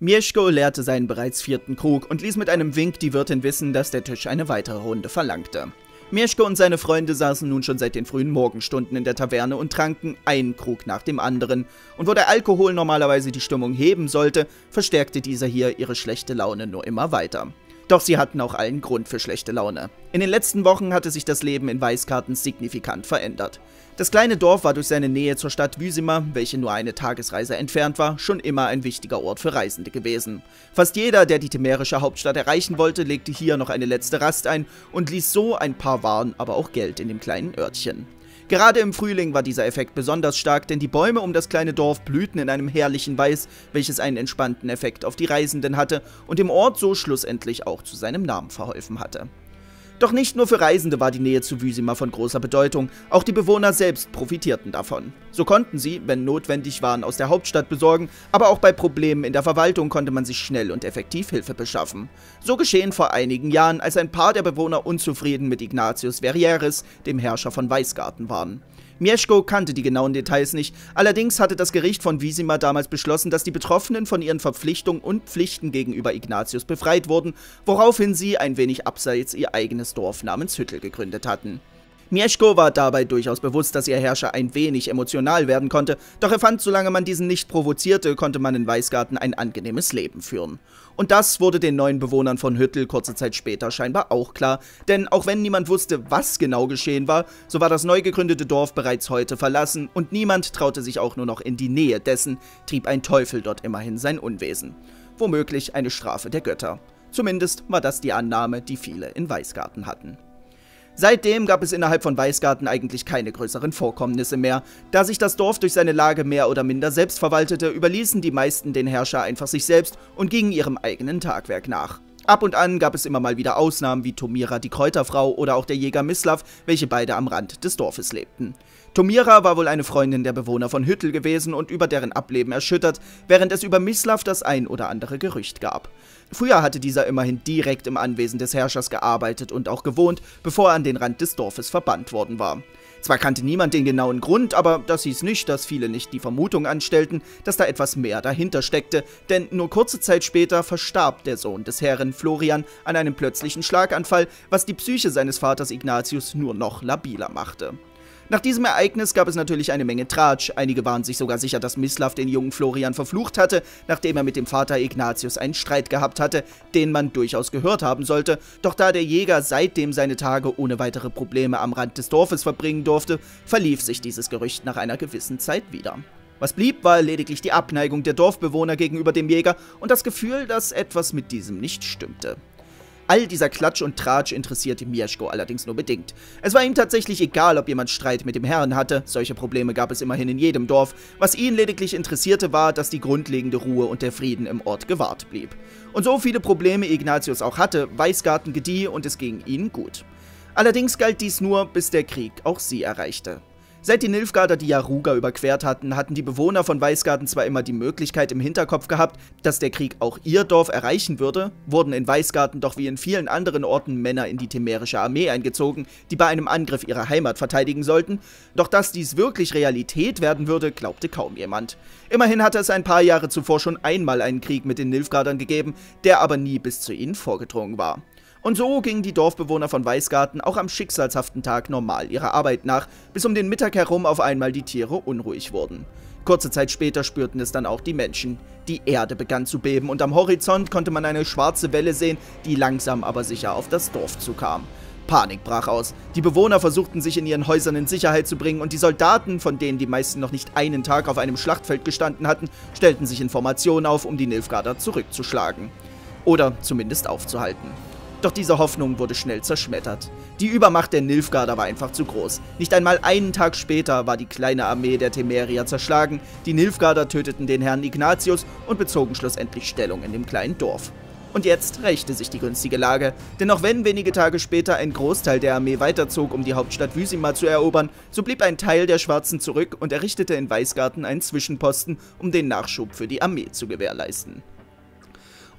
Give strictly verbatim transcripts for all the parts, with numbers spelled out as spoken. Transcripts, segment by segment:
Mieszko leerte seinen bereits vierten Krug und ließ mit einem Wink die Wirtin wissen, dass der Tisch eine weitere Runde verlangte. Mieszko und seine Freunde saßen nun schon seit den frühen Morgenstunden in der Taverne und tranken einen Krug nach dem anderen. Und wo der Alkohol normalerweise die Stimmung heben sollte, verstärkte dieser hier ihre schlechte Laune nur immer weiter. Doch sie hatten auch allen Grund für schlechte Laune. In den letzten Wochen hatte sich das Leben in Weißgarten signifikant verändert. Das kleine Dorf war durch seine Nähe zur Stadt Wyzima, welche nur eine Tagesreise entfernt war, schon immer ein wichtiger Ort für Reisende gewesen. Fast jeder, der die temerische Hauptstadt erreichen wollte, legte hier noch eine letzte Rast ein und ließ so ein paar Waren, aber auch Geld in dem kleinen Örtchen. Gerade im Frühling war dieser Effekt besonders stark, denn die Bäume um das kleine Dorf blühten in einem herrlichen Weiß, welches einen entspannten Effekt auf die Reisenden hatte und dem Ort so schlussendlich auch zu seinem Namen verholfen hatte. Doch nicht nur für Reisende war die Nähe zu Wyzima von großer Bedeutung, auch die Bewohner selbst profitierten davon. So konnten sie, wenn notwendig, Waren aus der Hauptstadt besorgen, aber auch bei Problemen in der Verwaltung konnte man sich schnell und effektiv Hilfe beschaffen. So geschehen vor einigen Jahren, als ein paar der Bewohner unzufrieden mit Ignatius Verrieres, dem Herrscher von Weißgarten, waren. Mieszko kannte die genauen Details nicht, allerdings hatte das Gericht von Wyzima damals beschlossen, dass die Betroffenen von ihren Verpflichtungen und Pflichten gegenüber Ignatius befreit wurden, woraufhin sie ein wenig abseits ihr eigenes Dorf namens Hüttel gegründet hatten. Mieszko war dabei durchaus bewusst, dass ihr Herrscher ein wenig emotional werden konnte, doch er fand, solange man diesen nicht provozierte, konnte man in Weißgarten ein angenehmes Leben führen. Und das wurde den neuen Bewohnern von Hüttel kurze Zeit später scheinbar auch klar, denn auch wenn niemand wusste, was genau geschehen war, so war das neu gegründete Dorf bereits heute verlassen und niemand traute sich auch nur noch in die Nähe dessen, trieb ein Teufel dort immerhin sein Unwesen. Womöglich eine Strafe der Götter. Zumindest war das die Annahme, die viele in Weißgarten hatten. Seitdem gab es innerhalb von Weißgarten eigentlich keine größeren Vorkommnisse mehr. Da sich das Dorf durch seine Lage mehr oder minder selbst verwaltete, überließen die meisten den Herrscher einfach sich selbst und gingen ihrem eigenen Tagwerk nach. Ab und an gab es immer mal wieder Ausnahmen wie Tomira die Kräuterfrau oder auch der Jäger Mislav, welche beide am Rand des Dorfes lebten. Tomira war wohl eine Freundin der Bewohner von Hüttel gewesen und über deren Ableben erschüttert, während es über Mislav das ein oder andere Gerücht gab. Früher hatte dieser immerhin direkt im Anwesen des Herrschers gearbeitet und auch gewohnt, bevor er an den Rand des Dorfes verbannt worden war. Zwar kannte niemand den genauen Grund, aber das hieß nicht, dass viele nicht die Vermutung anstellten, dass da etwas mehr dahinter steckte, denn nur kurze Zeit später verstarb der Sohn des Herren Florian an einem plötzlichen Schlaganfall, was die Psyche seines Vaters Ignatius nur noch labiler machte. Nach diesem Ereignis gab es natürlich eine Menge Tratsch, einige waren sich sogar sicher, dass Mislav den jungen Florian verflucht hatte, nachdem er mit dem Vater Ignatius einen Streit gehabt hatte, den man durchaus gehört haben sollte, doch da der Jäger seitdem seine Tage ohne weitere Probleme am Rand des Dorfes verbringen durfte, verlief sich dieses Gerücht nach einer gewissen Zeit wieder. Was blieb, war lediglich die Abneigung der Dorfbewohner gegenüber dem Jäger und das Gefühl, dass etwas mit diesem nicht stimmte. All dieser Klatsch und Tratsch interessierte Mieszko allerdings nur bedingt. Es war ihm tatsächlich egal, ob jemand Streit mit dem Herrn hatte, solche Probleme gab es immerhin in jedem Dorf. Was ihn lediglich interessierte war, dass die grundlegende Ruhe und der Frieden im Ort gewahrt blieb. Und so viele Probleme Ignatius auch hatte, Weißgarten gedieh und es ging ihnen gut. Allerdings galt dies nur, bis der Krieg auch sie erreichte. Seit die Nilfgaarder die Jaruga überquert hatten, hatten die Bewohner von Weißgarten zwar immer die Möglichkeit im Hinterkopf gehabt, dass der Krieg auch ihr Dorf erreichen würde, wurden in Weißgarten doch wie in vielen anderen Orten Männer in die temerische Armee eingezogen, die bei einem Angriff ihre Heimat verteidigen sollten, doch dass dies wirklich Realität werden würde, glaubte kaum jemand. Immerhin hatte es ein paar Jahre zuvor schon einmal einen Krieg mit den Nilfgaardern gegeben, der aber nie bis zu ihnen vorgedrungen war. Und so gingen die Dorfbewohner von Weißgarten auch am schicksalshaften Tag normal ihrer Arbeit nach, bis um den Mittag herum auf einmal die Tiere unruhig wurden. Kurze Zeit später spürten es dann auch die Menschen. Die Erde begann zu beben und am Horizont konnte man eine schwarze Welle sehen, die langsam aber sicher auf das Dorf zukam. Panik brach aus. Die Bewohner versuchten sich in ihren Häusern in Sicherheit zu bringen und die Soldaten, von denen die meisten noch nicht einen Tag auf einem Schlachtfeld gestanden hatten, stellten sich in Formation auf, um die Nilfgaarder zurückzuschlagen. Oder zumindest aufzuhalten. Doch diese Hoffnung wurde schnell zerschmettert. Die Übermacht der Nilfgaarder war einfach zu groß. Nicht einmal einen Tag später war die kleine Armee der Temerier zerschlagen, die Nilfgaarder töteten den Herrn Ignatius und bezogen schlussendlich Stellung in dem kleinen Dorf. Und jetzt rächte sich die günstige Lage, denn auch wenn wenige Tage später ein Großteil der Armee weiterzog, um die Hauptstadt Wyzima zu erobern, so blieb ein Teil der Schwarzen zurück und errichtete in Weißgarten einen Zwischenposten, um den Nachschub für die Armee zu gewährleisten.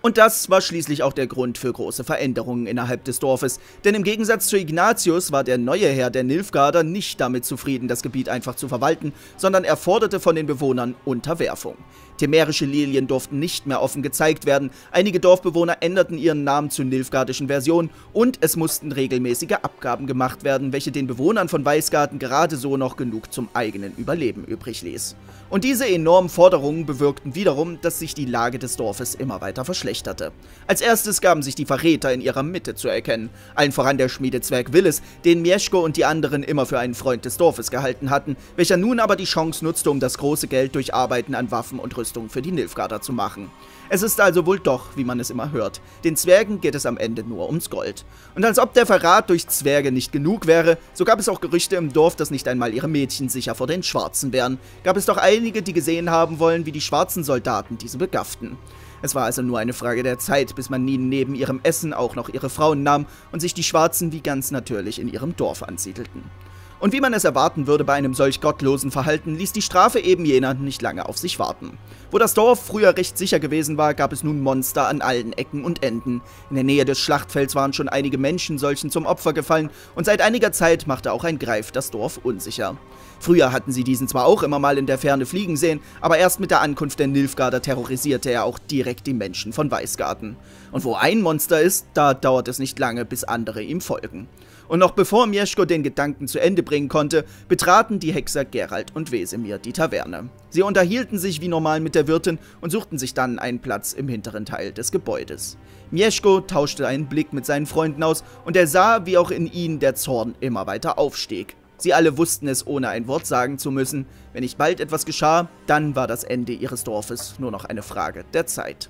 Und das war schließlich auch der Grund für große Veränderungen innerhalb des Dorfes, denn im Gegensatz zu Ignatius war der neue Herr der Nilfgaarder nicht damit zufrieden, das Gebiet einfach zu verwalten, sondern er forderte von den Bewohnern Unterwerfung. Temerische Lilien durften nicht mehr offen gezeigt werden, einige Dorfbewohner änderten ihren Namen zu nilfgaardischen Versionen und es mussten regelmäßige Abgaben gemacht werden, welche den Bewohnern von Weisgarten gerade so noch genug zum eigenen Überleben übrig ließ. Und diese enormen Forderungen bewirkten wiederum, dass sich die Lage des Dorfes immer weiter verschlechterte. Als erstes gaben sich die Verräter in ihrer Mitte zu erkennen, allen voran der Schmiedezwerg Willis, den Mieszko und die anderen immer für einen Freund des Dorfes gehalten hatten, welcher nun aber die Chance nutzte, um das große Geld durch Arbeiten an Waffen und Rüstung für die Nilfgaarder zu machen. Es ist also wohl doch, wie man es immer hört, den Zwergen geht es am Ende nur ums Gold. Und als ob der Verrat durch Zwerge nicht genug wäre, so gab es auch Gerüchte im Dorf, dass nicht einmal ihre Mädchen sicher vor den Schwarzen wären. Gab es doch einige, die gesehen haben wollen, wie die schwarzen Soldaten diese begafften. Es war also nur eine Frage der Zeit, bis man ihnen neben ihrem Essen auch noch ihre Frauen nahm und sich die Schwarzen wie ganz natürlich in ihrem Dorf ansiedelten. Und wie man es erwarten würde bei einem solch gottlosen Verhalten, ließ die Strafe eben jener nicht lange auf sich warten. Wo das Dorf früher recht sicher gewesen war, gab es nun Monster an allen Ecken und Enden. In der Nähe des Schlachtfelds waren schon einige Menschen solchen zum Opfer gefallen und seit einiger Zeit machte auch ein Greif das Dorf unsicher. Früher hatten sie diesen zwar auch immer mal in der Ferne fliegen sehen, aber erst mit der Ankunft der Nilfgaarder terrorisierte er auch direkt die Menschen von Weisgarten. Und wo ein Monster ist, da dauert es nicht lange, bis andere ihm folgen. Und noch bevor Mieszko den Gedanken zu Ende bringen konnte, betraten die Hexer Geralt und Wesemir die Taverne. Sie unterhielten sich wie normal mit der Wirtin und suchten sich dann einen Platz im hinteren Teil des Gebäudes. Mieszko tauschte einen Blick mit seinen Freunden aus und er sah, wie auch in ihnen der Zorn immer weiter aufstieg. Sie alle wussten es, ohne ein Wort sagen zu müssen. Wenn nicht bald etwas geschah, dann war das Ende ihres Dorfes nur noch eine Frage der Zeit.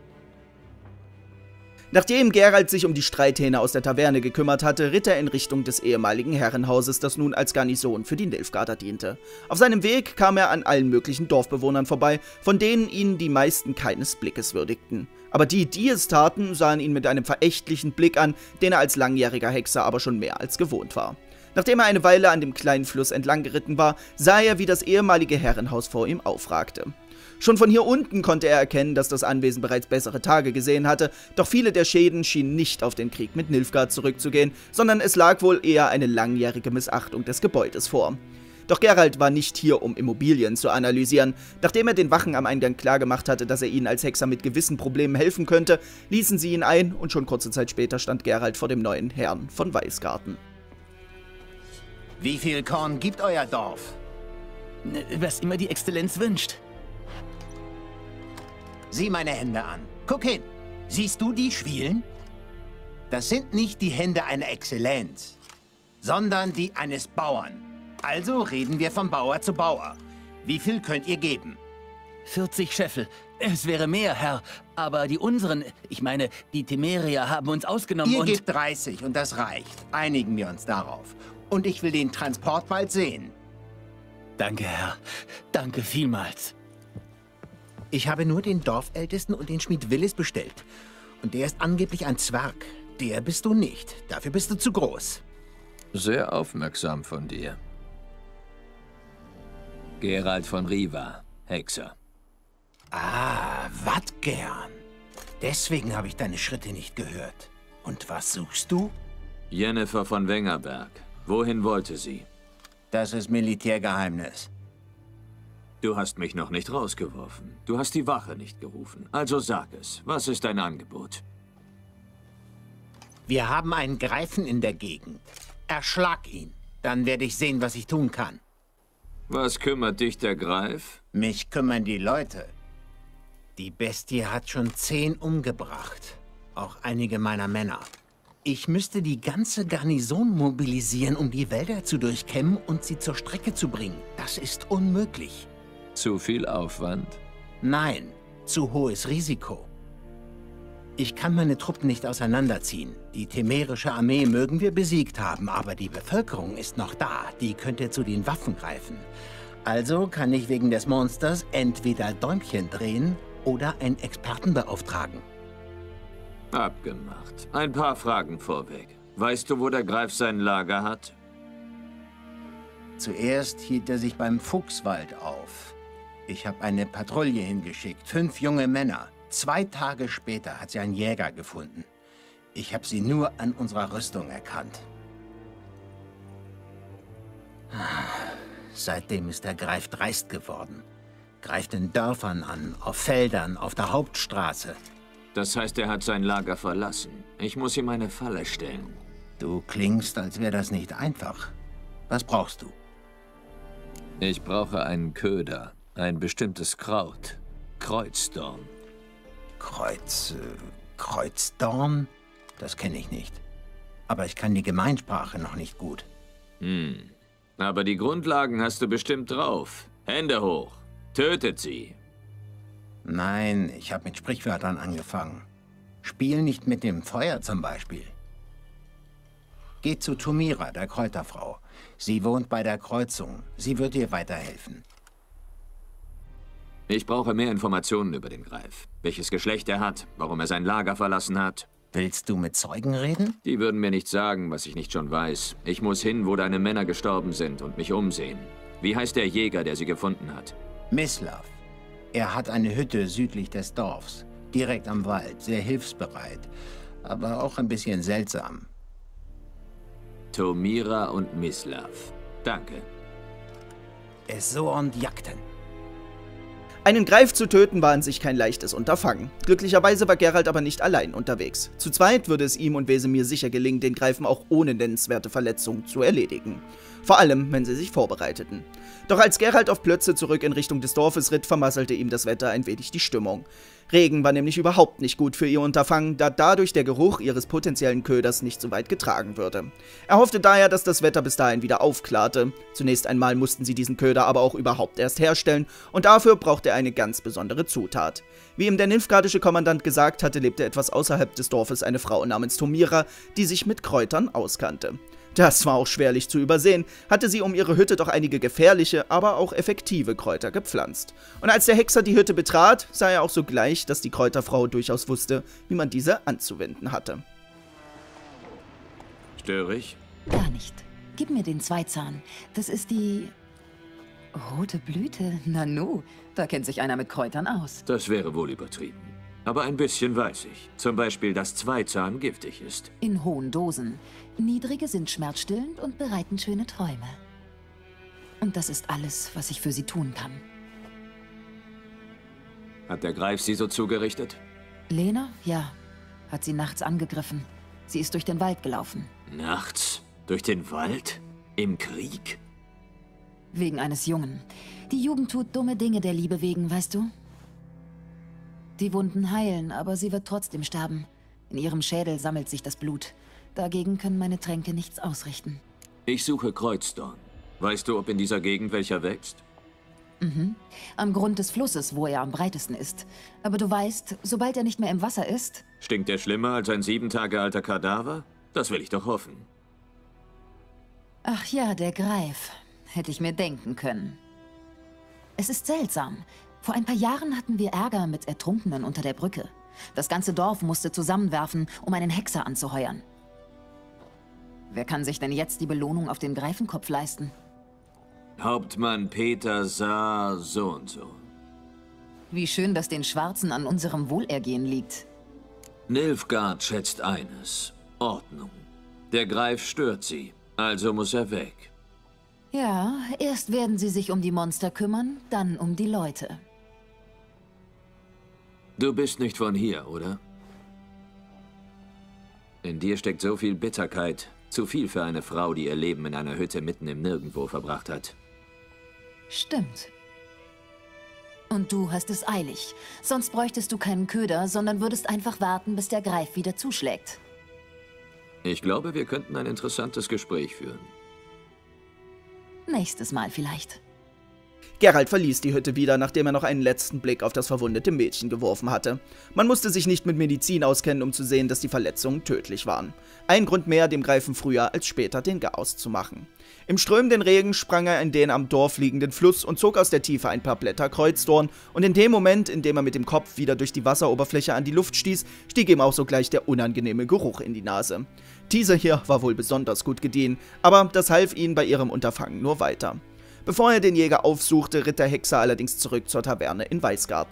Nachdem Geralt sich um die Streithähne aus der Taverne gekümmert hatte, ritt er in Richtung des ehemaligen Herrenhauses, das nun als Garnison für die Nilfgaarder diente. Auf seinem Weg kam er an allen möglichen Dorfbewohnern vorbei, von denen ihn die meisten keines Blickes würdigten. Aber die, die es taten, sahen ihn mit einem verächtlichen Blick an, den er als langjähriger Hexer aber schon mehr als gewohnt war. Nachdem er eine Weile an dem kleinen Fluss entlang geritten war, sah er, wie das ehemalige Herrenhaus vor ihm aufragte. Schon von hier unten konnte er erkennen, dass das Anwesen bereits bessere Tage gesehen hatte, doch viele der Schäden schienen nicht auf den Krieg mit Nilfgaard zurückzugehen, sondern es lag wohl eher eine langjährige Missachtung des Gebäudes vor. Doch Geralt war nicht hier, um Immobilien zu analysieren. Nachdem er den Wachen am Eingang klargemacht hatte, dass er ihnen als Hexer mit gewissen Problemen helfen könnte, ließen sie ihn ein und schon kurze Zeit später stand Geralt vor dem neuen Herrn von Weisgarten. Wie viel Korn gibt euer Dorf? Was immer die Exzellenz wünscht. Sieh meine Hände an. Guck hin. Siehst du die Schwielen? Das sind nicht die Hände einer Exzellenz, sondern die eines Bauern. Also reden wir von Bauer zu Bauer. Wie viel könnt ihr geben? vierzig Scheffel. Es wäre mehr, Herr. Aber die unseren, ich meine, die Temerier haben uns ausgenommen Ihr und... gebt dreißig und das reicht. Einigen wir uns darauf. Und ich will den Transport bald sehen. Danke, Herr. Danke vielmals. Ich habe nur den Dorfältesten und den Schmied Willis bestellt. Und der ist angeblich ein Zwerg. Der bist du nicht. Dafür bist du zu groß. Sehr aufmerksam von dir. Geralt von Riva, Hexer. Ah, wat gern. Deswegen habe ich deine Schritte nicht gehört. Und was suchst du? Jennifer von Wengerberg. Wohin wollte sie? Das ist Militärgeheimnis. Du hast mich noch nicht rausgeworfen. Du hast die Wache nicht gerufen. Also sag es. Was ist dein Angebot? Wir haben einen Greifen in der Gegend. Erschlag ihn. Dann werde ich sehen, was ich tun kann. Was kümmert dich der Greif? Mich kümmern die Leute. Die Bestie hat schon zehn umgebracht. Auch einige meiner Männer. Ich müsste die ganze Garnison mobilisieren, um die Wälder zu durchkämmen und sie zur Strecke zu bringen. Das ist unmöglich. Zu viel Aufwand? Nein, zu hohes Risiko. Ich kann meine Truppen nicht auseinanderziehen. Die temerische Armee mögen wir besiegt haben, aber die Bevölkerung ist noch da. Die könnte zu den Waffen greifen. Also kann ich wegen des Monsters entweder Däumchen drehen oder einen Experten beauftragen. Abgemacht. Ein paar Fragen vorweg. Weißt du, wo der Greif sein Lager hat? Zuerst hielt er sich beim Fuchswald auf. Ich habe eine Patrouille hingeschickt, fünf junge Männer. Zwei Tage später hat sie einen Jäger gefunden. Ich habe sie nur an unserer Rüstung erkannt. Seitdem ist der Greif dreist geworden. Greift in Dörfern an, auf Feldern, auf der Hauptstraße. Das heißt, er hat sein Lager verlassen. Ich muss ihm eine Falle stellen. Du klingst, als wäre das nicht einfach. Was brauchst du? Ich brauche einen Köder, ein bestimmtes Kraut. Kreuzdorn. Kreuz... Äh, Kreuzdorn? Das kenne ich nicht. Aber ich kann die Gemeinsprache noch nicht gut. Hm. Aber die Grundlagen hast du bestimmt drauf. Hände hoch. Tötet sie. Nein, ich habe mit Sprichwörtern angefangen. Spiel nicht mit dem Feuer zum Beispiel. Geh zu Tomira, der Kräuterfrau. Sie wohnt bei der Kreuzung. Sie wird dir weiterhelfen. Ich brauche mehr Informationen über den Greif. Welches Geschlecht er hat, warum er sein Lager verlassen hat. Willst du mit Zeugen reden? Die würden mir nicht sagen, was ich nicht schon weiß. Ich muss hin, wo deine Männer gestorben sind und mich umsehen. Wie heißt der Jäger, der sie gefunden hat? Mislav. Er hat eine Hütte südlich des Dorfs. Direkt am Wald, sehr hilfsbereit. Aber auch ein bisschen seltsam. Tomira und Mislav. Danke. Eso und Jakten. Einen Greif zu töten war an sich kein leichtes Unterfangen. Glücklicherweise war Geralt aber nicht allein unterwegs. Zu zweit würde es ihm und Wesemir sicher gelingen, den Greifen auch ohne nennenswerte Verletzungen zu erledigen. Vor allem, wenn sie sich vorbereiteten. Doch als Geralt auf Plötze zurück in Richtung des Dorfes ritt, vermasselte ihm das Wetter ein wenig die Stimmung. Regen war nämlich überhaupt nicht gut für ihr Unterfangen, da dadurch der Geruch ihres potenziellen Köders nicht so weit getragen würde. Er hoffte daher, dass das Wetter bis dahin wieder aufklarte. Zunächst einmal mussten sie diesen Köder aber auch überhaupt erst herstellen und dafür brauchte er eine ganz besondere Zutat. Wie ihm der nilfgaardische Kommandant gesagt hatte, lebte etwas außerhalb des Dorfes eine Frau namens Tomira, die sich mit Kräutern auskannte. Das war auch schwerlich zu übersehen, hatte sie um ihre Hütte doch einige gefährliche, aber auch effektive Kräuter gepflanzt. Und als der Hexer die Hütte betrat, sah er auch sogleich, dass die Kräuterfrau durchaus wusste, wie man diese anzuwenden hatte. Störe ich? Gar nicht. Gib mir den Zweizahn. Das ist die... rote Blüte? Nanu, da kennt sich einer mit Kräutern aus. Das wäre wohl übertrieben. Aber ein bisschen weiß ich. Zum Beispiel, dass Zweizahn giftig ist. In hohen Dosen. Niedrige sind schmerzstillend und bereiten schöne Träume. Und das ist alles, was ich für sie tun kann. Hat der Greif sie so zugerichtet? Lena? Ja. Hat sie nachts angegriffen. Sie ist durch den Wald gelaufen. Nachts? Durch den Wald? Im Krieg? Wegen eines Jungen. Die Jugend tut dumme Dinge der Liebe wegen, weißt du? Die Wunden heilen, aber sie wird trotzdem sterben. In ihrem Schädel sammelt sich das Blut. Dagegen können meine Tränke nichts ausrichten. Ich suche Kreuzdorn. Weißt du, ob in dieser Gegend welcher wächst? Mhm. Am Grund des Flusses, wo er am breitesten ist. Aber du weißt, sobald er nicht mehr im Wasser ist... Stinkt er schlimmer als ein sieben Tage alter Kadaver? Das will ich doch hoffen. Ach ja, der Greif. Hätte ich mir denken können. Es ist seltsam. Vor ein paar Jahren hatten wir Ärger mit Ertrunkenen unter der Brücke. Das ganze Dorf musste zusammenwerfen, um einen Hexer anzuheuern. Wer kann sich denn jetzt die Belohnung auf den Greifenkopf leisten? Hauptmann Peter Saar so und so. Wie schön, dass den Schwarzen an unserem Wohlergehen liegt. Nilfgaard schätzt eines: Ordnung. Der Greif stört sie, also muss er weg. Ja, erst werden sie sich um die Monster kümmern, dann um die Leute. Du bist nicht von hier, oder? In dir steckt so viel Bitterkeit. Zu viel für eine Frau, die ihr Leben in einer Hütte mitten im Nirgendwo verbracht hat. Stimmt. Und du hast es eilig. Sonst bräuchtest du keinen Köder, sondern würdest einfach warten, bis der Greif wieder zuschlägt. Ich glaube, wir könnten ein interessantes Gespräch führen. Nächstes Mal vielleicht. Geralt verließ die Hütte wieder, nachdem er noch einen letzten Blick auf das verwundete Mädchen geworfen hatte. Man musste sich nicht mit Medizin auskennen, um zu sehen, dass die Verletzungen tödlich waren. Ein Grund mehr, dem Greifen früher als später den Garaus zu machen. Im strömenden Regen sprang er in den am Dorf liegenden Fluss und zog aus der Tiefe ein paar Blätter Kreuzdorn, und in dem Moment, in dem er mit dem Kopf wieder durch die Wasseroberfläche an die Luft stieß, stieg ihm auch sogleich der unangenehme Geruch in die Nase. Diese hier war wohl besonders gut gediehen, aber das half ihnen bei ihrem Unterfangen nur weiter. Bevor er den Jäger aufsuchte, ritt der Hexer allerdings zurück zur Taverne in Weißgarten.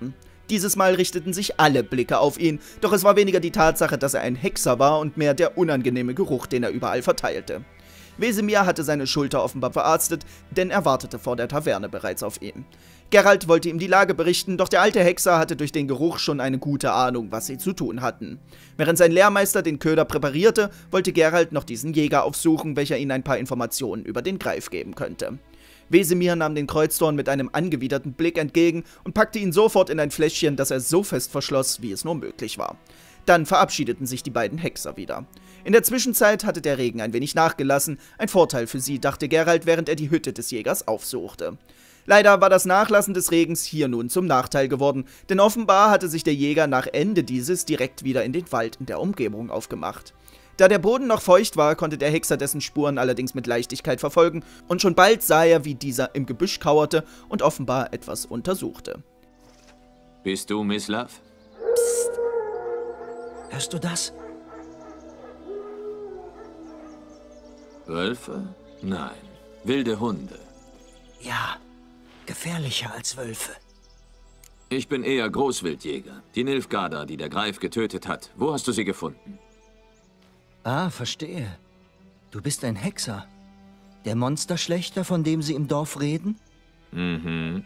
Dieses Mal richteten sich alle Blicke auf ihn, doch es war weniger die Tatsache, dass er ein Hexer war und mehr der unangenehme Geruch, den er überall verteilte. Wesemir hatte seine Schulter offenbar verarztet, denn er wartete vor der Taverne bereits auf ihn. Geralt wollte ihm die Lage berichten, doch der alte Hexer hatte durch den Geruch schon eine gute Ahnung, was sie zu tun hatten. Während sein Lehrmeister den Köder präparierte, wollte Geralt noch diesen Jäger aufsuchen, welcher ihnen ein paar Informationen über den Greif geben könnte. Wesemir nahm den Kreuzdorn mit einem angewiderten Blick entgegen und packte ihn sofort in ein Fläschchen, das er so fest verschloss, wie es nur möglich war. Dann verabschiedeten sich die beiden Hexer wieder. In der Zwischenzeit hatte der Regen ein wenig nachgelassen, ein Vorteil für sie, dachte Geralt, während er die Hütte des Jägers aufsuchte. Leider war das Nachlassen des Regens hier nun zum Nachteil geworden, denn offenbar hatte sich der Jäger nach Ende dieses direkt wieder in den Wald in der Umgebung aufgemacht. Da der Boden noch feucht war, konnte der Hexer dessen Spuren allerdings mit Leichtigkeit verfolgen und schon bald sah er, wie dieser im Gebüsch kauerte und offenbar etwas untersuchte. Bist du Mislav? Psst. Hörst du das? Wölfe? Nein. Wilde Hunde. Ja, gefährlicher als Wölfe. Ich bin eher Großwildjäger. Die Nilfgaarder, die der Greif getötet hat. Wo hast du sie gefunden? Ah, verstehe. Du bist ein Hexer. Der Monsterschlechter, von dem sie im Dorf reden? Mhm.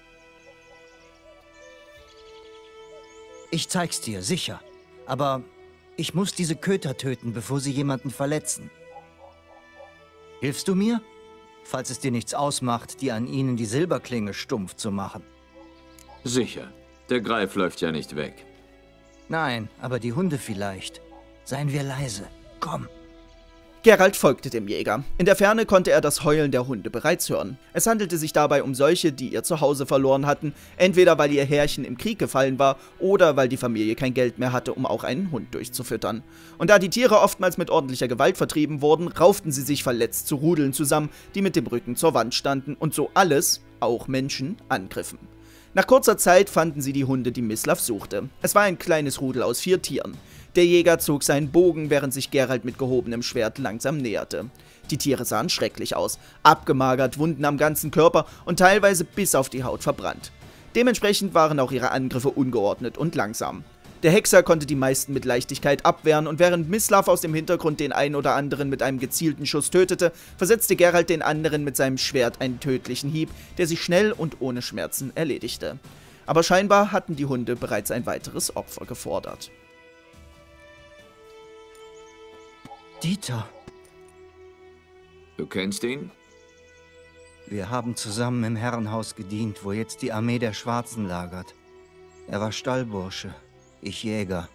Ich zeig's dir, sicher. Aber ich muss diese Köter töten, bevor sie jemanden verletzen. Hilfst du mir? Falls es dir nichts ausmacht, dir an ihnen die Silberklinge stumpf zu machen. Sicher. Der Greif läuft ja nicht weg. Nein, aber die Hunde vielleicht. Seien wir leise. Komm. Geralt folgte dem Jäger. In der Ferne konnte er das Heulen der Hunde bereits hören. Es handelte sich dabei um solche, die ihr Zuhause verloren hatten, entweder weil ihr Herrchen im Krieg gefallen war oder weil die Familie kein Geld mehr hatte, um auch einen Hund durchzufüttern. Und da die Tiere oftmals mit ordentlicher Gewalt vertrieben wurden, rauften sie sich verletzt zu Rudeln zusammen, die mit dem Rücken zur Wand standen und so alles, auch Menschen, angriffen. Nach kurzer Zeit fanden sie die Hunde, die Mislav suchte. Es war ein kleines Rudel aus vier Tieren. Der Jäger zog seinen Bogen, während sich Geralt mit gehobenem Schwert langsam näherte. Die Tiere sahen schrecklich aus, abgemagert, Wunden am ganzen Körper und teilweise bis auf die Haut verbrannt. Dementsprechend waren auch ihre Angriffe ungeordnet und langsam. Der Hexer konnte die meisten mit Leichtigkeit abwehren und während Mislav aus dem Hintergrund den einen oder anderen mit einem gezielten Schuss tötete, versetzte Geralt den anderen mit seinem Schwert einen tödlichen Hieb, der sie schnell und ohne Schmerzen erledigte. Aber scheinbar hatten die Hunde bereits ein weiteres Opfer gefordert. Dieter. Du kennst ihn? Wir haben zusammen im Herrenhaus gedient, wo jetzt die Armee der Schwarzen lagert. Er war Stallbursche, ich Jäger.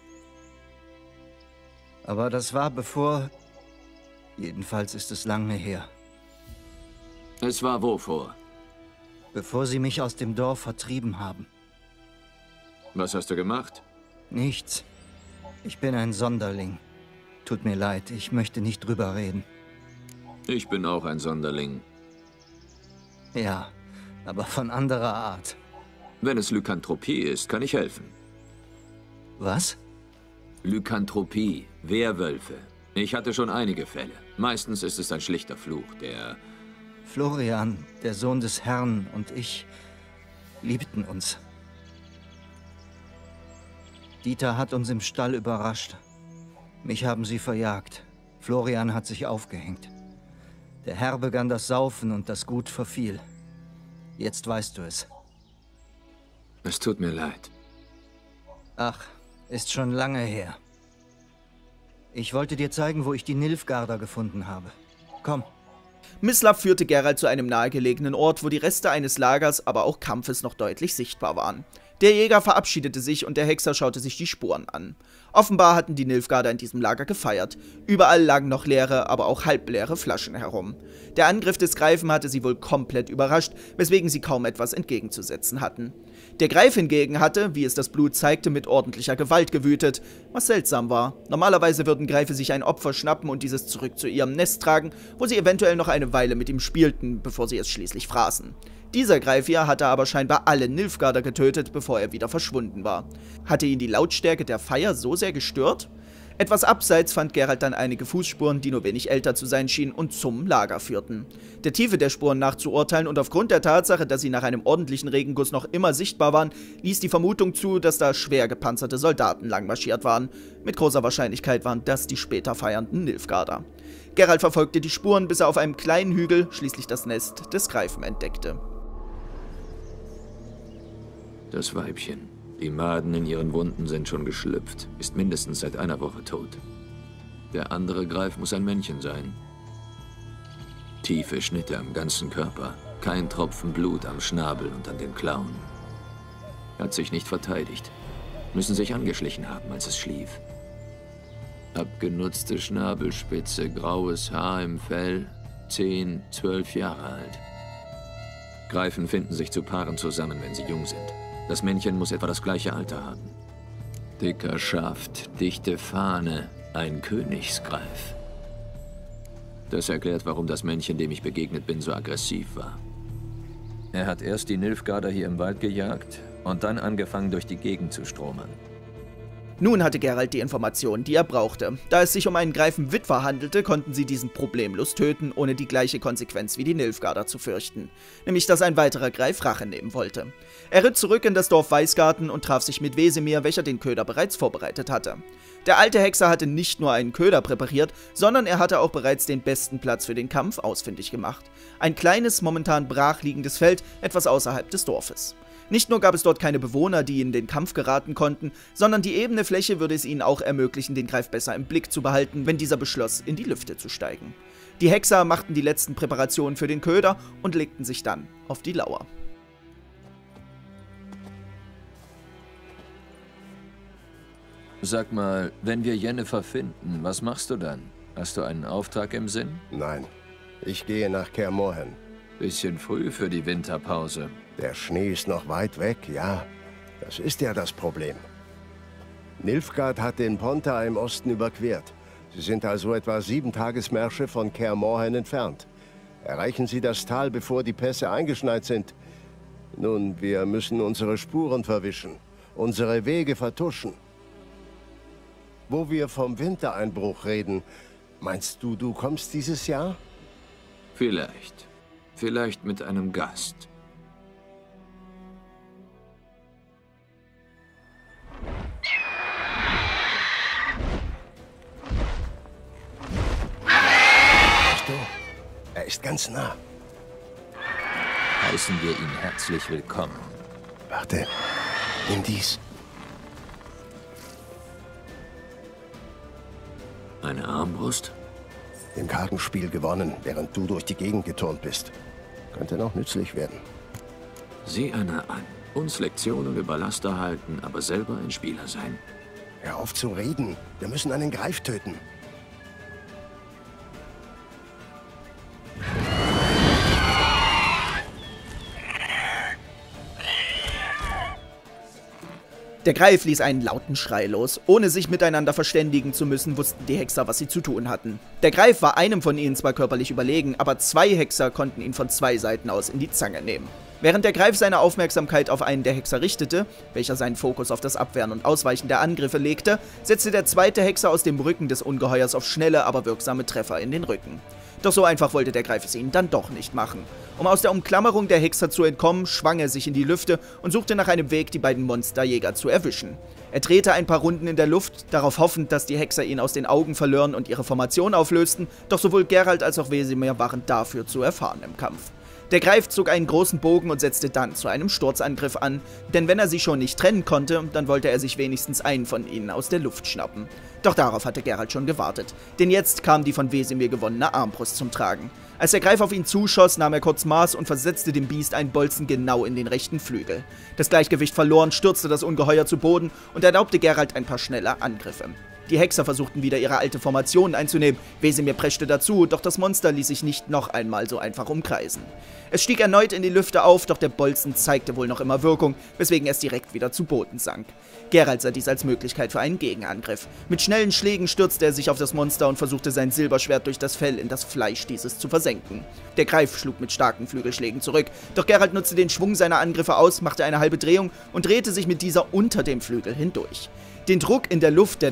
Aber das war bevor... Jedenfalls ist es lange her. Es war wovor? Bevor sie mich aus dem Dorf vertrieben haben. Was hast du gemacht? Nichts. Ich bin ein Sonderling. Tut mir leid, ich möchte nicht drüber reden. Ich bin auch ein Sonderling. Ja, aber von anderer Art. Wenn es Lykanthropie ist, kann ich helfen. Was? Lykanthropie, Werwölfe. Ich hatte schon einige Fälle. Meistens ist es ein schlichter Fluch, der... Florian, der Sohn des Herrn, und ich liebten uns. Dieter hat uns im Stall überrascht. Mich haben sie verjagt. Florian hat sich aufgehängt. Der Herr begann das Saufen und das Gut verfiel. Jetzt weißt du es. Es tut mir leid. Ach, ist schon lange her. Ich wollte dir zeigen, wo ich die Nilfgaarder gefunden habe. Komm. Mislav führte Geralt zu einem nahegelegenen Ort, wo die Reste eines Lagers, aber auch Kampfes noch deutlich sichtbar waren. Der Jäger verabschiedete sich und der Hexer schaute sich die Spuren an. Offenbar hatten die Nilfgaarder in diesem Lager gefeiert. Überall lagen noch leere, aber auch halbleere Flaschen herum. Der Angriff des Greifen hatte sie wohl komplett überrascht, weswegen sie kaum etwas entgegenzusetzen hatten. Der Greif hingegen hatte, wie es das Blut zeigte, mit ordentlicher Gewalt gewütet, was seltsam war. Normalerweise würden Greife sich ein Opfer schnappen und dieses zurück zu ihrem Nest tragen, wo sie eventuell noch eine Weile mit ihm spielten, bevor sie es schließlich fraßen. Dieser Greif hier hatte aber scheinbar alle Nilfgaarder getötet, bevor er wieder verschwunden war. Hatte ihn die Lautstärke der Feier so sehr gestört? Etwas abseits fand Geralt dann einige Fußspuren, die nur wenig älter zu sein schienen und zum Lager führten. Der Tiefe der Spuren nach zu urteilen und aufgrund der Tatsache, dass sie nach einem ordentlichen Regenguss noch immer sichtbar waren, ließ die Vermutung zu, dass da schwer gepanzerte Soldaten langmarschiert waren. Mit großer Wahrscheinlichkeit waren das die später feiernden Nilfgaarder. Geralt verfolgte die Spuren, bis er auf einem kleinen Hügel schließlich das Nest des Greifen entdeckte. Das Weibchen. Die Maden in ihren Wunden sind schon geschlüpft, ist mindestens seit einer Woche tot. Der andere Greif muss ein Männchen sein. Tiefe Schnitte am ganzen Körper, kein Tropfen Blut am Schnabel und an den Klauen. Hat sich nicht verteidigt. Müssen sich angeschlichen haben, als es schlief. Abgenutzte Schnabelspitze, graues Haar im Fell, zehn, zwölf Jahre alt. Greifen finden sich zu Paaren zusammen, wenn sie jung sind. Das Männchen muss etwa das gleiche Alter haben. Dicker Schaft, dichte Fahne, ein Königsgreif. Das erklärt, warum das Männchen, dem ich begegnet bin, so aggressiv war. Er hat erst die Nilfgaarder hier im Wald gejagt und dann angefangen, durch die Gegend zu stromern. Nun hatte Geralt die Informationen, die er brauchte. Da es sich um einen Greifenwitwer handelte, konnten sie diesen problemlos töten, ohne die gleiche Konsequenz wie die Nilfgaarder zu fürchten. Nämlich, dass ein weiterer Greif Rache nehmen wollte. Er ritt zurück in das Dorf Weißgarten und traf sich mit Wesemir, welcher den Köder bereits vorbereitet hatte. Der alte Hexer hatte nicht nur einen Köder präpariert, sondern er hatte auch bereits den besten Platz für den Kampf ausfindig gemacht. Ein kleines, momentan brachliegendes Feld, etwas außerhalb des Dorfes. Nicht nur gab es dort keine Bewohner, die in den Kampf geraten konnten, sondern die ebene Fläche würde es ihnen auch ermöglichen, den Greif besser im Blick zu behalten, wenn dieser beschloss, in die Lüfte zu steigen. Die Hexer machten die letzten Präparationen für den Köder und legten sich dann auf die Lauer. Sag mal, wenn wir Yennefer finden, was machst du dann? Hast du einen Auftrag im Sinn? Nein, ich gehe nach Kaer Morhen. Bisschen früh für die Winterpause. Der Schnee ist noch weit weg, ja. Das ist ja das Problem. Nilfgaard hat den Pontar im Osten überquert. Sie sind also etwa sieben Tagesmärsche von Kaer Morhen entfernt. Erreichen Sie das Tal, bevor die Pässe eingeschneit sind. Nun, wir müssen unsere Spuren verwischen, unsere Wege vertuschen. Wo wir vom Wintereinbruch reden, meinst du, du kommst dieses Jahr? Vielleicht. Vielleicht mit einem Gast. Du, er ist ganz nah. Heißen wir ihn herzlich willkommen. Warte, nimm dies. Eine Armbrust? Im Kartenspiel gewonnen, während du durch die Gegend geturnt bist. Könnte noch nützlich werden. Sieh einer an. Uns Lektionen über Laster halten, aber selber ein Spieler sein. Hör auf zu reden. Wir müssen einen Greif töten. Der Greif ließ einen lauten Schrei los. Ohne sich miteinander verständigen zu müssen, wussten die Hexer, was sie zu tun hatten. Der Greif war einem von ihnen zwar körperlich überlegen, aber zwei Hexer konnten ihn von zwei Seiten aus in die Zange nehmen. Während der Greif seine Aufmerksamkeit auf einen der Hexer richtete, welcher seinen Fokus auf das Abwehren und Ausweichen der Angriffe legte, setzte der zweite Hexer aus dem Rücken des Ungeheuers auf schnelle, aber wirksame Treffer in den Rücken. Doch so einfach wollte der Greif es ihnen dann doch nicht machen. Um aus der Umklammerung der Hexer zu entkommen, schwang er sich in die Lüfte und suchte nach einem Weg, die beiden Monsterjäger zu erwischen. Er drehte ein paar Runden in der Luft, darauf hoffend, dass die Hexer ihn aus den Augen verlören und ihre Formation auflösten, doch sowohl Geralt als auch Wesemir waren dafür zu erfahren im Kampf. Der Greif zog einen großen Bogen und setzte dann zu einem Sturzangriff an, denn wenn er sie schon nicht trennen konnte, dann wollte er sich wenigstens einen von ihnen aus der Luft schnappen. Doch darauf hatte Geralt schon gewartet, denn jetzt kam die von Wesemir gewonnene Armbrust zum Tragen. Als der Greif auf ihn zuschoss, nahm er kurz Maß und versetzte dem Biest einen Bolzen genau in den rechten Flügel. Das Gleichgewicht verloren, stürzte das Ungeheuer zu Boden und erlaubte Geralt ein paar schnelle Angriffe. Die Hexer versuchten wieder ihre alte Formation einzunehmen, Wesemir preschte dazu, doch das Monster ließ sich nicht noch einmal so einfach umkreisen. Es stieg erneut in die Lüfte auf, doch der Bolzen zeigte wohl noch immer Wirkung, weswegen es direkt wieder zu Boden sank. Geralt sah dies als Möglichkeit für einen Gegenangriff. Mit schnellen Schlägen stürzte er sich auf das Monster und versuchte sein Silberschwert durch das Fell in das Fleisch dieses zu versenken. Der Greif schlug mit starken Flügelschlägen zurück, doch Geralt nutzte den Schwung seiner Angriffe aus, machte eine halbe Drehung und drehte sich mit dieser unter dem Flügel hindurch. Den Druck in der Luft, der dadurch entstand,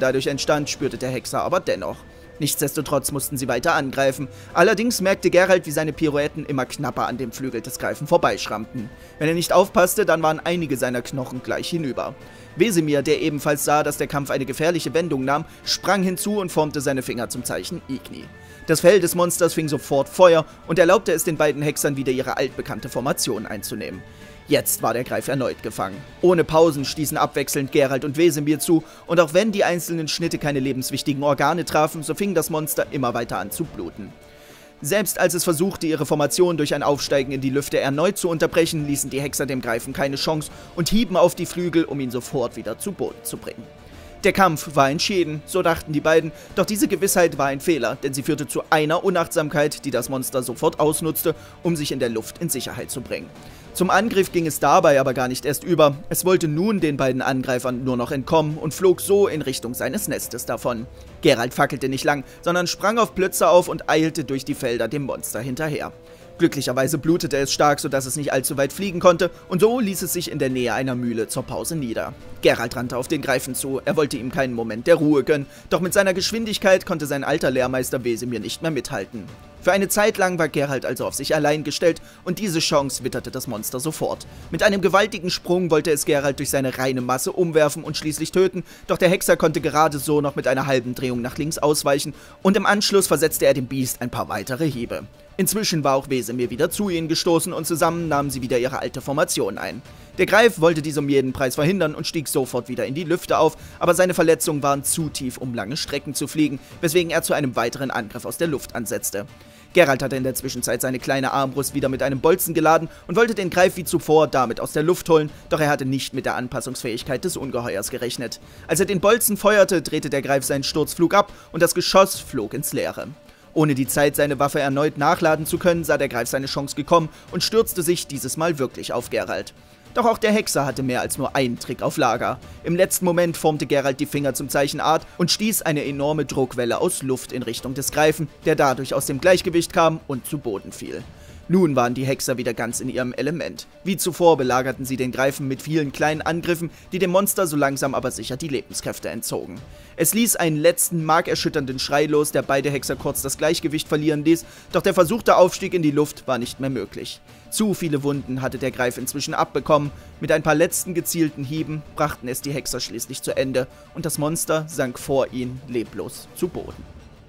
Widerstand spürte der Hexer aber dennoch. Nichtsdestotrotz mussten sie weiter angreifen. Allerdings merkte Geralt, wie seine Pirouetten immer knapper an dem Flügel des Greifen vorbeischrammten. Wenn er nicht aufpasste, dann waren einige seiner Knochen gleich hinüber. Wesemir, der ebenfalls sah, dass der Kampf eine gefährliche Wendung nahm, sprang hinzu und formte seine Finger zum Zeichen Igni. Das Fell des Monsters fing sofort Feuer und erlaubte es den beiden Hexern wieder ihre altbekannte Formation einzunehmen. Jetzt war der Greif erneut gefangen. Ohne Pausen stießen abwechselnd Geralt und Wesemir zu, und auch wenn die einzelnen Schnitte keine lebenswichtigen Organe trafen, so fing das Monster immer weiter an zu bluten. Selbst als es versuchte, ihre Formation durch ein Aufsteigen in die Lüfte erneut zu unterbrechen, ließen die Hexer dem Greifen keine Chance und hieben auf die Flügel, um ihn sofort wieder zu Boden zu bringen. Der Kampf war entschieden, so dachten die beiden, doch diese Gewissheit war ein Fehler, denn sie führte zu einer Unachtsamkeit, die das Monster sofort ausnutzte, um sich in der Luft in Sicherheit zu bringen. Zum Angriff ging es dabei aber gar nicht erst über. Es wollte nun den beiden Angreifern nur noch entkommen und flog so in Richtung seines Nestes davon. Geralt fackelte nicht lang, sondern sprang auf Plötze auf und eilte durch die Felder dem Monster hinterher. Glücklicherweise blutete es stark, sodass es nicht allzu weit fliegen konnte, und so ließ es sich in der Nähe einer Mühle zur Pause nieder. Geralt rannte auf den Greifen zu, er wollte ihm keinen Moment der Ruhe gönnen, doch mit seiner Geschwindigkeit konnte sein alter Lehrmeister Wesemir nicht mehr mithalten. Für eine Zeit lang war Geralt also auf sich allein gestellt, und diese Chance witterte das Monster sofort. Mit einem gewaltigen Sprung wollte es Geralt durch seine reine Masse umwerfen und schließlich töten, doch der Hexer konnte gerade so noch mit einer halben Drehung nach links ausweichen, und im Anschluss versetzte er dem Biest ein paar weitere Hiebe. Inzwischen war auch Wesemir wieder zu ihnen gestoßen und zusammen nahmen sie wieder ihre alte Formation ein. Der Greif wollte dies um jeden Preis verhindern und stieg sofort wieder in die Lüfte auf, aber seine Verletzungen waren zu tief, um lange Strecken zu fliegen, weswegen er zu einem weiteren Angriff aus der Luft ansetzte. Geralt hatte in der Zwischenzeit seine kleine Armbrust wieder mit einem Bolzen geladen und wollte den Greif wie zuvor damit aus der Luft holen, doch er hatte nicht mit der Anpassungsfähigkeit des Ungeheuers gerechnet. Als er den Bolzen feuerte, drehte der Greif seinen Sturzflug ab und das Geschoss flog ins Leere. Ohne die Zeit, seine Waffe erneut nachladen zu können, sah der Greif seine Chance gekommen und stürzte sich dieses Mal wirklich auf Geralt. Doch auch der Hexer hatte mehr als nur einen Trick auf Lager. Im letzten Moment formte Geralt die Finger zum Zeichen Art und stieß eine enorme Druckwelle aus Luft in Richtung des Greifen, der dadurch aus dem Gleichgewicht kam und zu Boden fiel. Nun waren die Hexer wieder ganz in ihrem Element. Wie zuvor belagerten sie den Greifen mit vielen kleinen Angriffen, die dem Monster so langsam aber sicher die Lebenskräfte entzogen. Es ließ einen letzten markerschütternden Schrei los, der beide Hexer kurz das Gleichgewicht verlieren ließ, doch der versuchte Aufstieg in die Luft war nicht mehr möglich. Zu viele Wunden hatte der Greif inzwischen abbekommen, mit ein paar letzten gezielten Hieben brachten es die Hexer schließlich zu Ende und das Monster sank vor ihnen leblos zu Boden.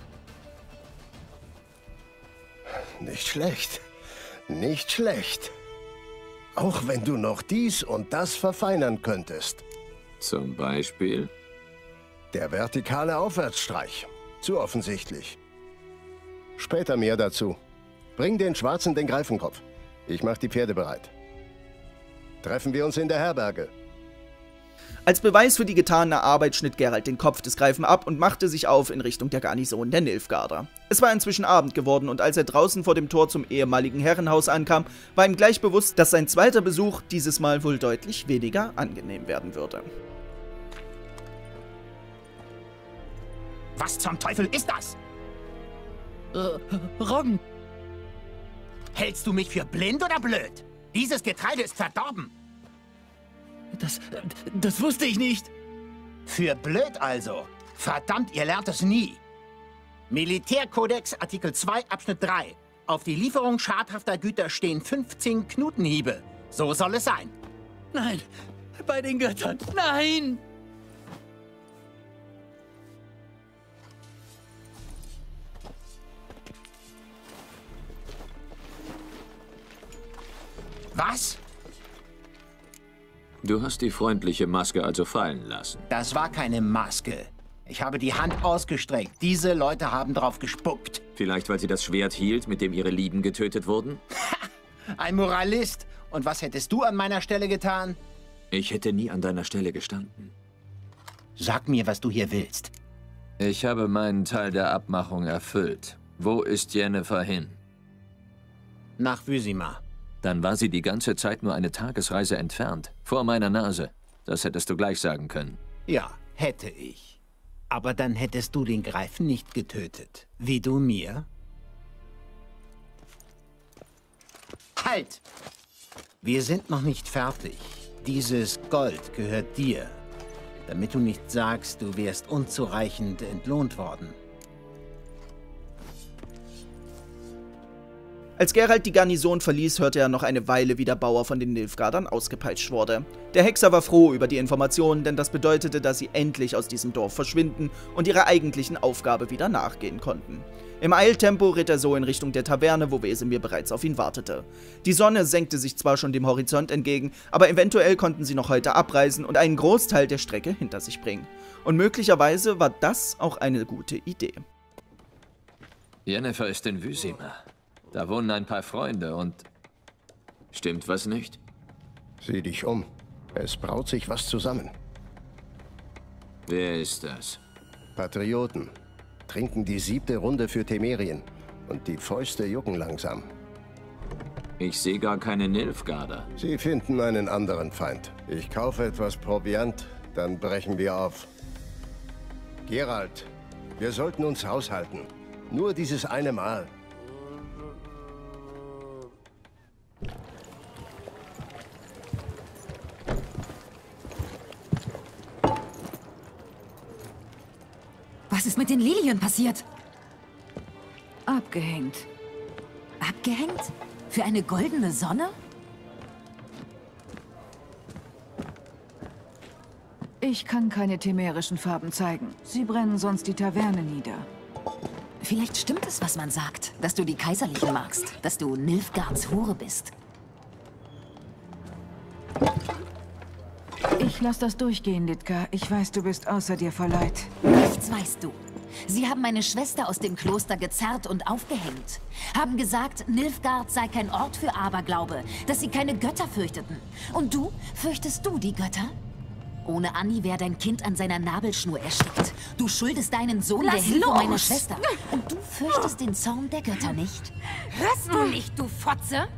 Nicht schlecht. Nicht schlecht. Auch wenn du noch dies und das verfeinern könntest. Zum Beispiel? Der vertikale Aufwärtsstreich. Zu offensichtlich. Später mehr dazu. Bring den Schwarzen den Greifenkopf. Ich mach die Pferde bereit. Treffen wir uns in der Herberge. Als Beweis für die getane Arbeit schnitt Geralt den Kopf des Greifen ab und machte sich auf in Richtung der Garnison der Nilfgaarder. Es war inzwischen Abend geworden und als er draußen vor dem Tor zum ehemaligen Herrenhaus ankam, war ihm gleich bewusst, dass sein zweiter Besuch dieses Mal wohl deutlich weniger angenehm werden würde. Was zum Teufel ist das? Äh, Roggen. Hältst du mich für blind oder blöd? Dieses Getreide ist verdorben. Das, das wusste ich nicht. Für blöd also. Verdammt, ihr lernt es nie. Militärkodex Artikel zwei Abschnitt drei. Auf die Lieferung schadhafter Güter stehen fünfzehn Knutenhiebe. So soll es sein. Nein, bei den Göttern. Nein! Was? Du hast die freundliche Maske also fallen lassen. Das war keine Maske. Ich habe die Hand ausgestreckt. Diese Leute haben drauf gespuckt. Vielleicht, weil sie das Schwert hielt, mit dem ihre Lieben getötet wurden? Ein Moralist. Und was hättest du an meiner Stelle getan? Ich hätte nie an deiner Stelle gestanden. Sag mir, was du hier willst. Ich habe meinen Teil der Abmachung erfüllt. Wo ist Yennefer hin? Nach Vizima. Dann war sie die ganze Zeit nur eine Tagesreise entfernt. Vor meiner Nase. Das hättest du gleich sagen können. Ja, hätte ich. Aber dann hättest du den Greifen nicht getötet. Wie du mir? Halt! Wir sind noch nicht fertig. Dieses Gold gehört dir. Damit du nicht sagst, du wärst unzureichend entlohnt worden. Als Geralt die Garnison verließ, hörte er noch eine Weile, wie der Bauer von den Nilfgaardern ausgepeitscht wurde. Der Hexer war froh über die Informationen, denn das bedeutete, dass sie endlich aus diesem Dorf verschwinden und ihrer eigentlichen Aufgabe wieder nachgehen konnten. Im Eiltempo ritt er so in Richtung der Taverne, wo Wesemir bereits auf ihn wartete. Die Sonne senkte sich zwar schon dem Horizont entgegen, aber eventuell konnten sie noch heute abreisen und einen Großteil der Strecke hinter sich bringen. Und möglicherweise war das auch eine gute Idee. Yennefer ist in Wysimar. Da wohnen ein paar Freunde und... Stimmt was nicht? Sieh dich um. Es braut sich was zusammen. Wer ist das? Patrioten. Trinken die siebte Runde für Temerien. Und die Fäuste jucken langsam. Ich sehe gar keine Nilfgaarder. Sie finden einen anderen Feind. Ich kaufe etwas Proviant, dann brechen wir auf. Geralt, wir sollten uns haushalten. Nur dieses eine Mal. Was ist mit den Lilien passiert? Abgehängt. Abgehängt? Für eine goldene Sonne? Ich kann keine temerischen Farben zeigen. Sie brennen sonst die Taverne nieder. Vielleicht stimmt es, was man sagt, dass du die Kaiserlichen magst, dass du Nilfgaards Hure bist. Ich lass das durchgehen, Litka. Ich weiß, du bist außer dir vor Leid. Nichts weißt du. Sie haben meine Schwester aus dem Kloster gezerrt und aufgehängt. Haben gesagt, Nilfgaard sei kein Ort für Aberglaube, dass sie keine Götter fürchteten. Und du? Fürchtest du die Götter? Ohne Anni wäre dein Kind an seiner Nabelschnur erstickt. Du schuldest deinen Sohn Lass der Hilfe los! meiner Schwester. Und du fürchtest den Zorn der Götter nicht? Hörst du nicht, du Fotze?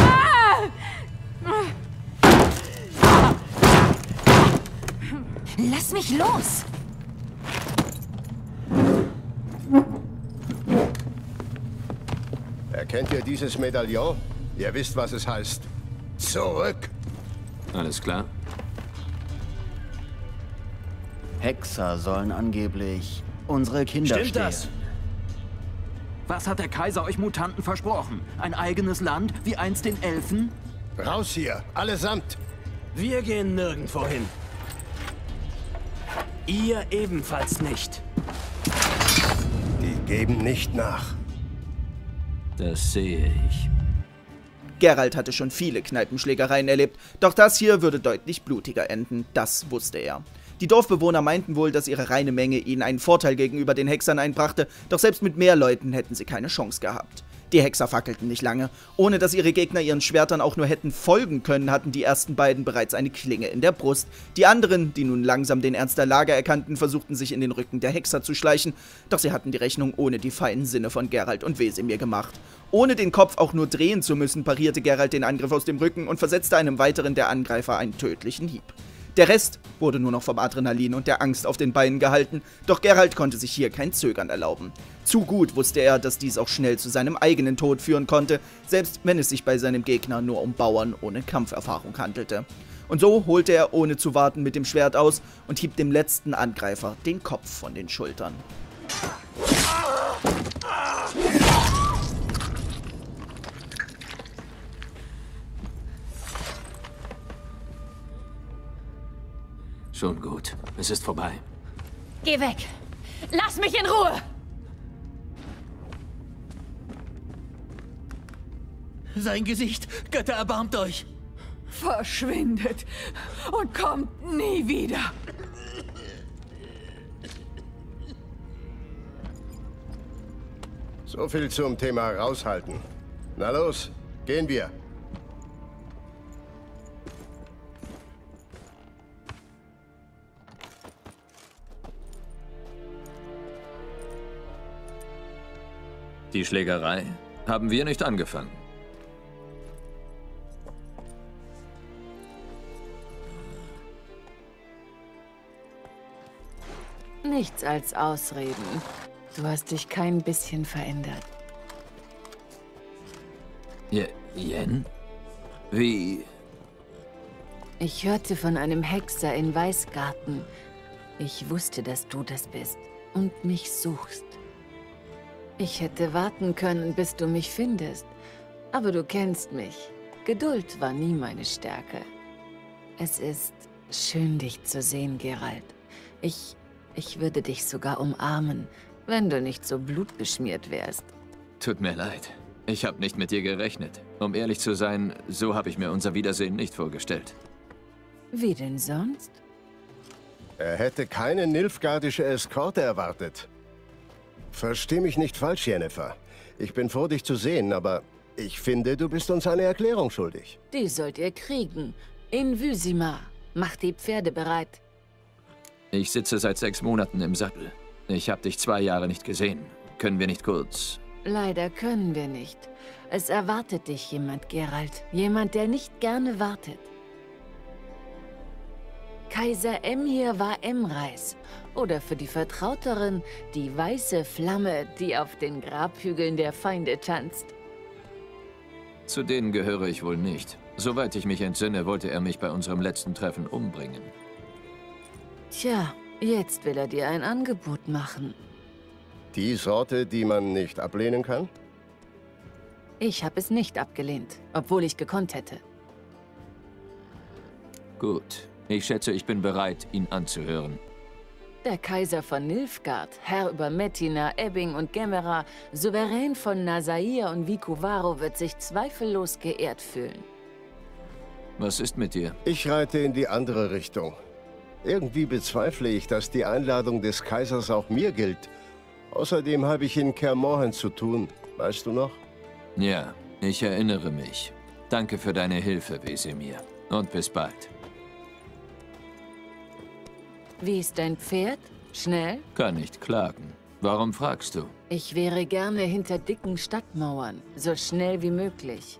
Lass mich los! Erkennt ihr dieses Medaillon? Ihr wisst, was es heißt. Zurück! Alles klar? Hexer sollen angeblich unsere Kinder Stimmt stehlen. das? Was hat der Kaiser euch Mutanten versprochen? Ein eigenes Land, wie einst den Elfen? Raus hier, allesamt! Wir gehen nirgendwo hin. Ihr ebenfalls nicht. Die geben nicht nach. Das sehe ich. Geralt hatte schon viele Kneipenschlägereien erlebt, doch das hier würde deutlich blutiger enden, das wusste er. Die Dorfbewohner meinten wohl, dass ihre reine Menge ihnen einen Vorteil gegenüber den Hexern einbrachte, doch selbst mit mehr Leuten hätten sie keine Chance gehabt. Die Hexer fackelten nicht lange. Ohne dass ihre Gegner ihren Schwertern auch nur hätten folgen können, hatten die ersten beiden bereits eine Klinge in der Brust. Die anderen, die nun langsam den Ernst der Lage erkannten, versuchten sich in den Rücken der Hexer zu schleichen, doch sie hatten die Rechnung ohne die feinen Sinne von Geralt und Wesemir gemacht. Ohne den Kopf auch nur drehen zu müssen, parierte Geralt den Angriff aus dem Rücken und versetzte einem weiteren der Angreifer einen tödlichen Hieb. Der Rest wurde nur noch vom Adrenalin und der Angst auf den Beinen gehalten, doch Geralt konnte sich hier kein Zögern erlauben. Zu gut wusste er, dass dies auch schnell zu seinem eigenen Tod führen konnte, selbst wenn es sich bei seinem Gegner nur um Bauern ohne Kampferfahrung handelte. Und so holte er ohne zu warten mit dem Schwert aus und hieb dem letzten Angreifer den Kopf von den Schultern. Schon gut. Es ist vorbei. Geh weg! Lass mich in Ruhe! Sein Gesicht! Götter, erbarmt euch! Verschwindet und kommt nie wieder. So viel zum Thema raushalten. Na los, gehen wir. Die Schlägerei haben wir nicht angefangen. Nichts als Ausreden. Du hast dich kein bisschen verändert. Je- Yen? Wie? Ich hörte von einem Hexer in Weißgarten. Ich wusste, dass du das bist und mich suchst. Ich hätte warten können, bis du mich findest. Aber du kennst mich. Geduld war nie meine Stärke. Es ist schön, dich zu sehen, Geralt. Ich, ich würde dich sogar umarmen, wenn du nicht so blutbeschmiert wärst. Tut mir leid. Ich habe nicht mit dir gerechnet. Um ehrlich zu sein, so habe ich mir unser Wiedersehen nicht vorgestellt. Wie denn sonst? Er hätte keine nilfgaardische Eskorte erwartet. Versteh mich nicht falsch, Yennefer. Ich bin froh, dich zu sehen, aber ich finde, du bist uns eine Erklärung schuldig. Die sollt ihr kriegen. In Vizima. Macht die Pferde bereit. Ich sitze seit sechs Monaten im Sattel. Ich habe dich zwei Jahre nicht gesehen. Können wir nicht kurz... Leider können wir nicht. Es erwartet dich jemand, Geralt. Jemand, der nicht gerne wartet. Kaiser Emhyr war Emreis. Oder für die Vertrauteren, die weiße Flamme, die auf den Grabhügeln der Feinde tanzt. Zu denen gehöre ich wohl nicht. Soweit ich mich entsinne, wollte er mich bei unserem letzten Treffen umbringen. Tja, jetzt will er dir ein Angebot machen. Die Sorte, die man nicht ablehnen kann? Ich habe es nicht abgelehnt, obwohl ich gekonnt hätte. Gut. Ich schätze, ich bin bereit, ihn anzuhören. Der Kaiser von Nilfgaard, Herr über Metina, Ebbing und Gemera, Souverän von Nasair und Vicuvaro, wird sich zweifellos geehrt fühlen. Was ist mit dir? Ich reite in die andere Richtung. Irgendwie bezweifle ich, dass die Einladung des Kaisers auch mir gilt. Außerdem habe ich in Kaer Morhen zu tun. Weißt du noch? Ja, ich erinnere mich. Danke für deine Hilfe, Wesemir. Und bis bald. Wie ist dein Pferd? Schnell? Kann nicht klagen. Warum fragst du? Ich wäre gerne hinter dicken Stadtmauern, so schnell wie möglich.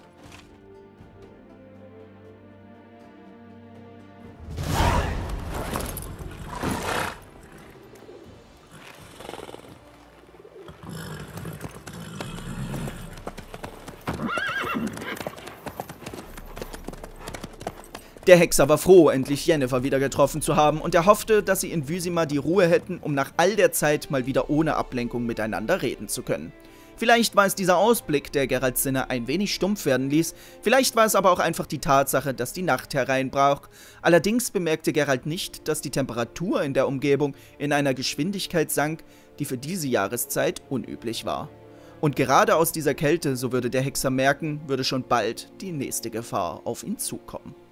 Der Hexer war froh, endlich Yennefer wieder getroffen zu haben, und er hoffte, dass sie in Vizima die Ruhe hätten, um nach all der Zeit mal wieder ohne Ablenkung miteinander reden zu können. Vielleicht war es dieser Ausblick, der Geralts Sinne ein wenig stumpf werden ließ, vielleicht war es aber auch einfach die Tatsache, dass die Nacht hereinbrach. Allerdings bemerkte Geralt nicht, dass die Temperatur in der Umgebung in einer Geschwindigkeit sank, die für diese Jahreszeit unüblich war. Und gerade aus dieser Kälte, so würde der Hexer merken, würde schon bald die nächste Gefahr auf ihn zukommen.